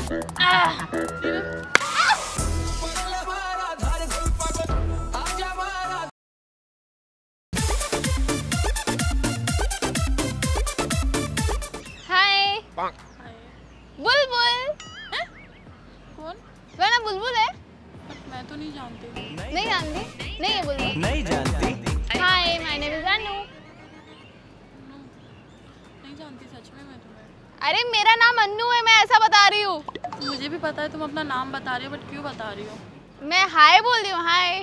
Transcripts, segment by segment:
हाय बुलबुल। कौन? वह ना बुलबुल है। मैं तो नहीं जानती। नहीं जानती? नहीं है बुलबुल। नहीं जानती। Hi my name is Anu. नहीं जानती सच में मैं तुम्हें। अरे मेरा नाम अन्नू है, मैं ऐसा बता रही हूँ। मुझे भी पता है तुम अपना नाम बता रही हो, बट क्यों बता रही हो? मैं हाय बोल रही हूँ, हाय।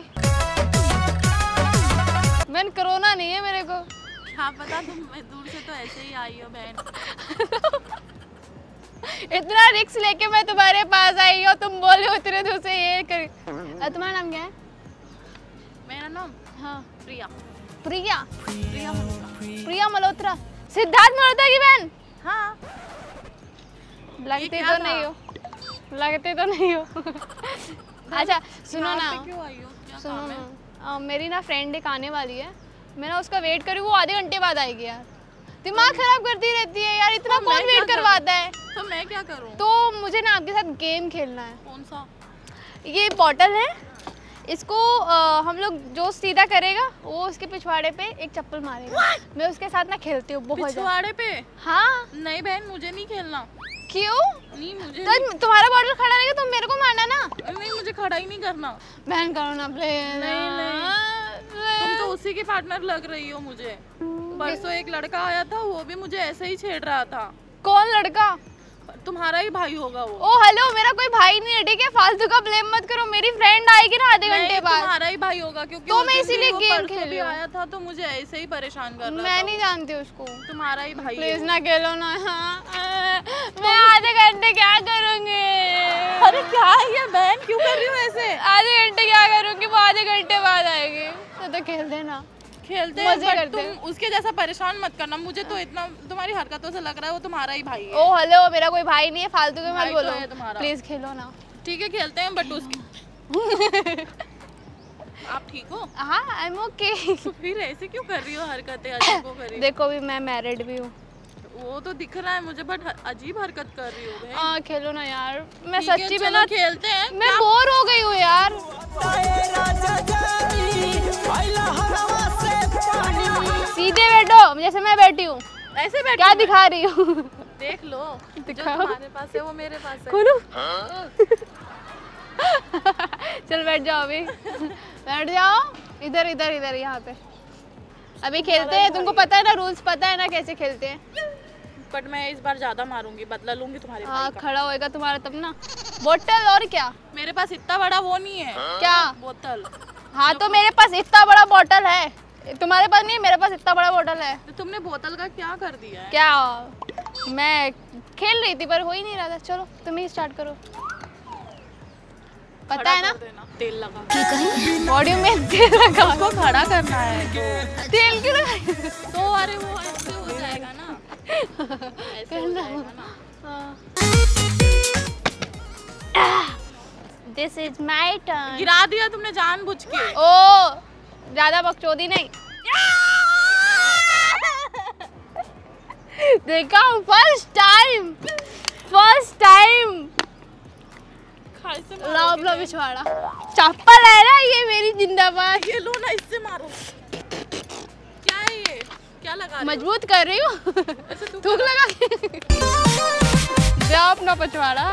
मैंने कोरोना नहीं है मेरे को। क्या पता, तुम दूर से तो ऐसे ही आई हो बहन। इतना रिस्क लेके मैं तुम्हारे पास आई हूँ, तुम बोल रहे हो इतने दूर से ये कर। तुम्हारा नाम क्या है? मेरा नाम हाँ प्रिया। प्रिया? प्रिया मल्होत्रा। प्रिया मल्होत्रा। सिद्धार्थ मल्होत्रा की बहन? हाँ। लगते तो नहीं हो, लगते तो नहीं हो। अच्छा सुनो ना, क्यों आई हो? क्या सुनो काम है? ना, मेरी ना फ्रेंड एक आने वाली है, मैं ना उसका वेट करूँ, वो आधे घंटे बाद आएगी यार। दिमाग खराब करती रहती है यार, इतना तो कौन मैं वेट क्या करवाता है? तो मैं क्या करूँ? तो मुझे ना आपके साथ गेम खेलना है। कौन सा? ये बॉटल है, इसको हम लोग जो सीधा करेगा वो उसके पिछवाड़े पे एक चप्पल मारेगा। मैं उसके साथ ना खेलती हूँ बहुत ज़्यादा। पिछवाड़े पे? हाँ। नहीं बहन, मुझे नहीं खेलना। क्यों? नहीं मुझे तो तुम्हारा बॉटल खड़ा रहेगा, तुम मेरे को मारना ना। नहीं, मुझे खड़ा ही नहीं करना। बहन करो ना प्लीज। नहीं। तुम तो उसी की पार्टनर लग रही हो मुझे। परसों एक लड़का आया था, वो भी मुझे ऐसे ही छेड़ रहा था। कौन लड़का? तुम्हारा ही भाई होगा वो। ओ हेलो, मेरा कोई भाई नहीं है, ठीक है? फालतू का ब्लेम मत करो, मेरी फ्रेंड आएगी ना आधे घंटे बाद। तुम्हारा ही भाई होगा, क्योंकि तो उस मैं दिन इसीलिए भी वो गेम परसों खेल भी रही हूँ। आया था तो मुझे ऐसे ही परेशान कर रहा था। मैं नहीं जानती उसको। तुम्हारा ही भाई प्लीज है। ना खेलो ना। हाँ। मैं आधे घंटे क्या करूँगी? अरे क्या है ये बहन, क्यों कर रही हो ऐसे? आधे घंटे क्या करूँगी, वो आधे घंटे बाद आएगी। तो खेल देना, खेलते मजे हैं, करते बट हैं। तुम उसके जैसा परेशान मत करना। मुझे तो इतना तुम्हारी हरकतों से लग रहा है वो तुम्हारा ही भाई है। ओ हेलो, मेरा कोई भाई नहीं है, फालतू के मत भाई तो बोलो। है तुम्हारा। प्लीज खेलो ना। ठीक है खेलते हैं, बट उसकी आप ठीक हो? हाँ आई एम ओके। तो फिर ऐसे क्यों कर रही हो हरकतें, अजीब को कर रही हो? देखो भी मैं मैरिड भी हूँ। वो तो दिख रहा है मुझे, बट अजीब हरकत कर रही हो बहन। खेलो ना यार, मैं ठीक है, सच्ची में चलो ना खेलते हैं। मैं बोर हो गई हूँ यार। सीधे बैठो जैसे मैं बैठी हूँ। ऐसे बैठ क्या दिखा रही हूँ? देख लो, जो दिखाओ। तुम्हारे पास है वो मेरे पास है। खोलो। चल बैठ जाओ अभी, बैठ जाओ। इधर इधर इधर यहाँ पे अभी खेलते हैं। तुमको पता है ना रूल्स, पता है ना कैसे खेलते हैं? बट मैं इस बार ज्यादा मारूंगी, बदला लूंगी तुम्हारे भाई का। खड़ा होएगा तुम्हारा तब ना। बोतल और क्या? मेरे पास इतना बड़ा वो नहीं है। क्या? बोतल। हाँ तो मेरे पास इतना बड़ा बोतल है, तुम्हारे पास नहीं, मेरे पास इतना बड़ा बोतल है। तो तुमने बोतल का क्या कर दिया है? क्या? मैं खेल रही थी पर हो ही नहीं रहा था। चलो तुम ही स्टार्ट करो। पता है ना? तेल लगा। बॉडी में तेल लगा। उसको खड़ा करना है तो। तेल क्यों लगा? तो अरे वो ऐसे हो जाएगा ना, ऐसे हो जाएगा ना। This is my turn. गिरा दिया तुमने जानबूझ के। ओ ज्यादा बकचोदी नहीं। देखा first time, first time. Love love पिछवाड़ा चप्पल है ना ये मेरी, जिंदाबाद। ये लो ना, इससे मारो। क्या है ये, क्या लगा रही हो? मजबूत कर रही हूँ। थूक लगा के। जाओ अपना पिछवाड़ा।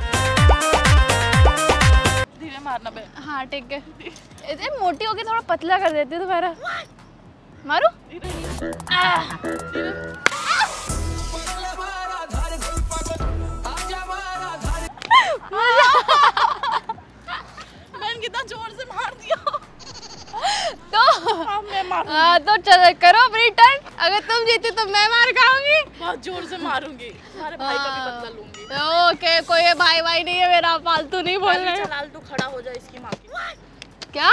धीरे मारना बे। हाँ ठीक है। इतनी मोटी होके थोड़ा पतला कर देती तुम्हारा। मारू? मैंने कितना जोर से मार दिया। तो चलो करो अपनी टर्न। अगर तुम जीती तो मैं मार खाऊंगी। बहुत जोर से मारूंगी, तुम्हारे भाई का भी बदला लूंगी। ओके, कोई भाई भाई नहीं है मेरा, फालतू नहीं बोल रहे। चल तू खड़ा हो जा इसकी माँ की। क्या?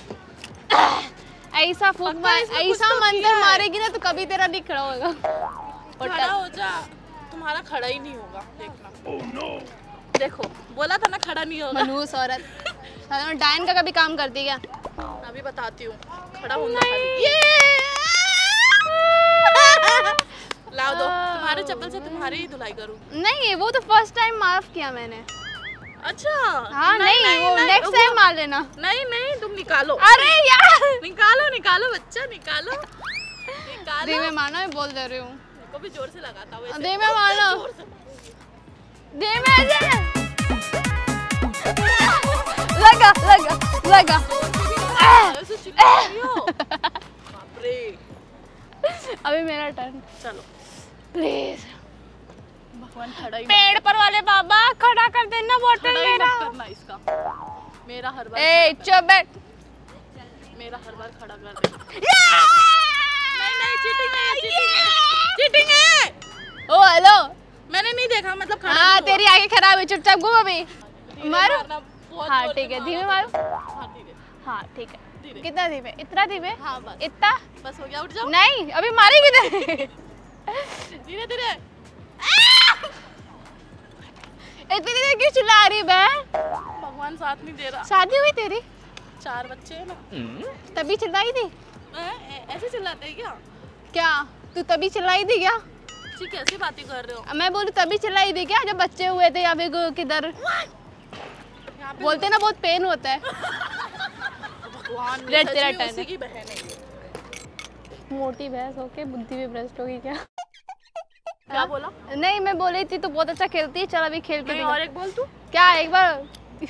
ऐसा फूक मार, ऐसा मंत्र मारेगी ना तो कभी तेरा नहीं खड़ा होगा। खड़ा हो जा, तुम्हारा खड़ा ही नहीं होगा, देखना। देखो बोला था ना खड़ा नहीं होगा। मनूस औरत। डायन का कभी काम करती क्या? अभी बताती हूँ, खड़ा होना खाली। लाओ दो। तुम्हारे चप्पल से तुम्हारी ही धुलाई करूँ? नहीं, वो तो फर्स्ट टाइम माफ किया मैंने। अच्छा हाँ नहीं, वो नेक्स्ट टाइम मार लेना। नहीं नहीं, तुम निकालो। अरे यार निकालो निकालो बच्चा, निकालो निकालो। दे में मारना, मैं बोल दे रही हूँ। को भी जोर से लगाता हूँ। दे में मारना, दे में लगा लगा लगा। अभी मेरा टर्न, चलो प्लीज। भगवान खड़ा ही पेड़ पर वाले बाबा खड़ा कर देना बोतल मेरा। करना इसका, मेरा हर बार। ए चुप बैठ, मेरा हर बार खड़ा कर दे। नहीं नहीं, चीटिंग है, चीटिंग है, चीटिंग है। ओ हेलो, मैंने नहीं देखा, मतलब खड़ा। हाँ तेरी आगे खराब है, चुपचाप घूम अभी। मारो। हाँ ठीक है, धीमे मारो। हाँ ठीक है, हाँ ठीक है। कितना धीमे? इतना धीमे? हाँ बस इतना बस हो गया, उठ जाओ। नहीं अभी मारेगी धीरे धीरे। इतनी देर क्यों चिल्ला रही बहन? भगवान साथ नहीं दे रहा। शादी हुई तेरी? 4 बच्चे हैं ना। तभी चिल्लाई थी? ऐसे चिल्लाते हैं क्या? क्या तू तभी चिल्लाई थी क्या? जी कैसी बातें कर रहे हो? मैं बोलूं तभी चिल्लाई थी क्या जब बच्चे हुए थे या फिर किधर? बोलते ना बहुत पेन होता है। भगवान तेरा टर्न उसी की बहन है। मोटी भैंस होके बुद्धि भी भ्रष्ट होगी क्या? क्या बोला? नहीं मैं बोली थी तू बहुत अच्छा खेलती है, चल अभी खेल के और एक बोल तू। क्या एक बार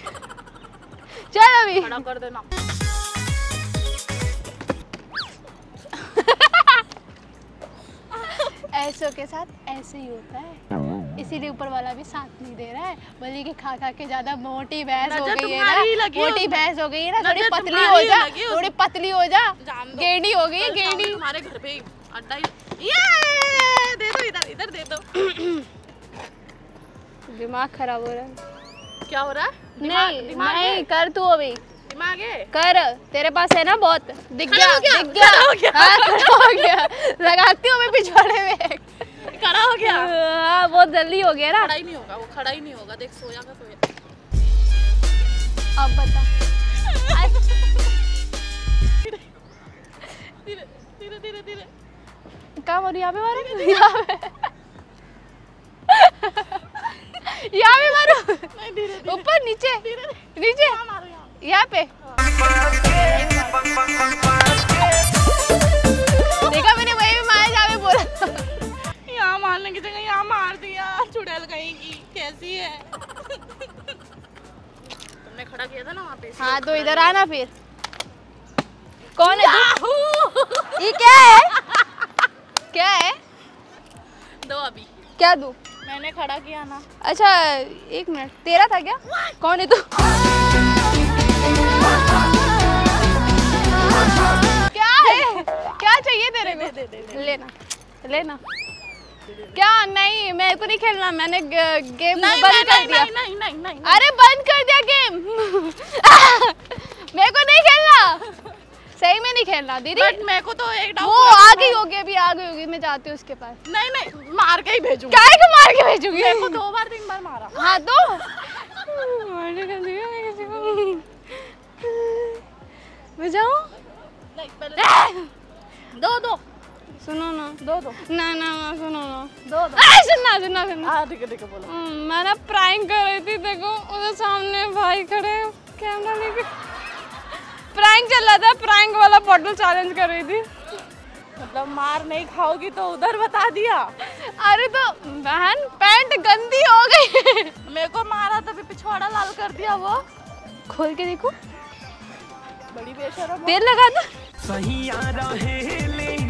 चल अभी खड़ा कर देना। ऐसों के साथ ऐसे ही होता है, इसीलिए ऊपर वाला भी साथ नहीं दे रहा है। बोली कि खा खा के ज्यादा मोटी भैंस हो गई है ना, मोटी भैंस हो गई है ना, थोड़ी पतली हो जा, थोड़ी पतली हो जा, गेंडी हो गई है, गेंडी। तुम्हारे घर पे अड्डा ये दे दो, इधर इधर दे दो। दिमाग खराब हो रहा है। क्या हो रहा है? नहीं कर तू अभी, दिमाग है कर, तेरे पास है ना बहुत। दिख गया हाँ खड़ा हो गया, लगाती हूँ मैं पिछवाड़े में। खड़ा हो गया? हाँ बहुत जल्दी हो गया ना। खड़ा ही नहीं होगा वो, खड़ा ही नहीं होगा। देख सोया का सोया। अब बता। धीरे धीरे धीरे धीरे। कहाँ मारू? यहाँ पे मारू? यहाँ पे मारू? नहीं धीरे ऊपर नीचे नीचे यहाँ पे। देखा मैंने वही भी मारा जहाँ पे बोला। यहाँ मारने की जगह यहाँ मार दिया। चुड़ैल कहीं की कैसी है? तुमने खड़ा किया था ना वहाँ पे। हाँ तो इधर आना फिर। कौन है तू? ये क्या है? क्या है? दो अभी। क्या दूँ? मैंने खड़ा किया ना। अच्छा एक मिनट, तेरा था क्या? कौन है तू? क्या है? क्या चाहिए तेरे को? दे। लेना लेना। क्या? नहीं मेरे को नहीं खेलना, मैंने गेम बंद कर दिया। नहीं। अरे बंद कर दिया गेम। मेरे को नहीं खेलना, सही में नहीं खेलना दीदी। बट मेरे को तो एक डाउट, वो आ गई होगी, अभी आ गई होगी, मैं जाती हूँ उसके पास। नहीं मार के ही भेजूंगी। क्या को मार के भेजूंगी? मेरे को 2 बार 3 बार मारा। हाँ तो मैं जाऊँ? नहीं पहले दो सुनो ना, दो ना सुनो ना, दो सुनना। हाँ ठीक है बोलो। मैं ना प्रैंक कर रही थी, देखो उधर सामने भाई खड़े कैमरा लेके प्रैंक चल रहा था, प्रैंक वाला बॉटल चैलेंज कर रही थी। मतलब मार नहीं खाओगी तो उधर बता दिया। अरे तो बहन पैंट गंदी हो गई। मेरे को मारा तो पिछवाड़ा लाल कर दिया। वो खोल के देखो, बड़ी बेशरम। तेल लगा दो। सही आ रहे ले